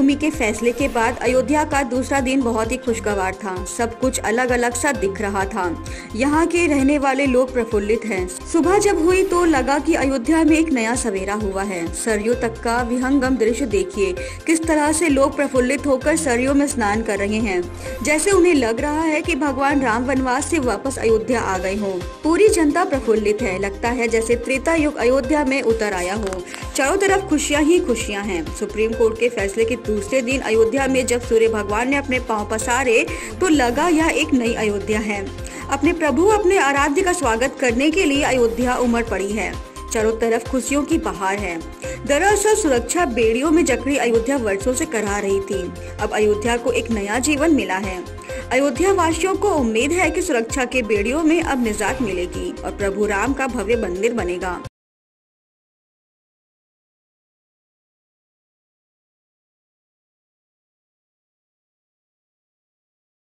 रामनवमी के फैसले के बाद अयोध्या का दूसरा दिन बहुत ही खुशगवार था। सब कुछ अलग अलग सा दिख रहा था। यहाँ के रहने वाले लोग प्रफुल्लित हैं। सुबह जब हुई तो लगा कि अयोध्या में एक नया सवेरा हुआ है। सरयू तक का विहंगम दृश्य देखिए, किस तरह से लोग प्रफुल्लित होकर सरयू में स्नान कर रहे हैं, जैसे उन्हें लग रहा है कि भगवान राम वनवास से वापस अयोध्या आ गए हों। पूरी जनता प्रफुल्लित है, लगता है जैसे त्रेता युग अयोध्या में उतर आया हो। चारों तरफ खुशियां ही खुशियां हैं। सुप्रीम कोर्ट के फैसले के दूसरे दिन अयोध्या में जब सूर्य भगवान ने अपने पांव पसारे तो लगा यह एक नई अयोध्या है। अपने प्रभु, अपने आराध्य का स्वागत करने के लिए अयोध्या उमड़ पड़ी है। चारों तरफ खुशियों की बहार है। दरअसल सुरक्षा बेड़ियों में जकड़ी अयोध्या वर्षों से करा रही थी। अब अयोध्या को एक नया जीवन मिला है। अयोध्या वासियों को उम्मीद है कि सुरक्षा के बेड़ियों में अब निजात मिलेगी और प्रभु राम का भव्य मंदिर बनेगा।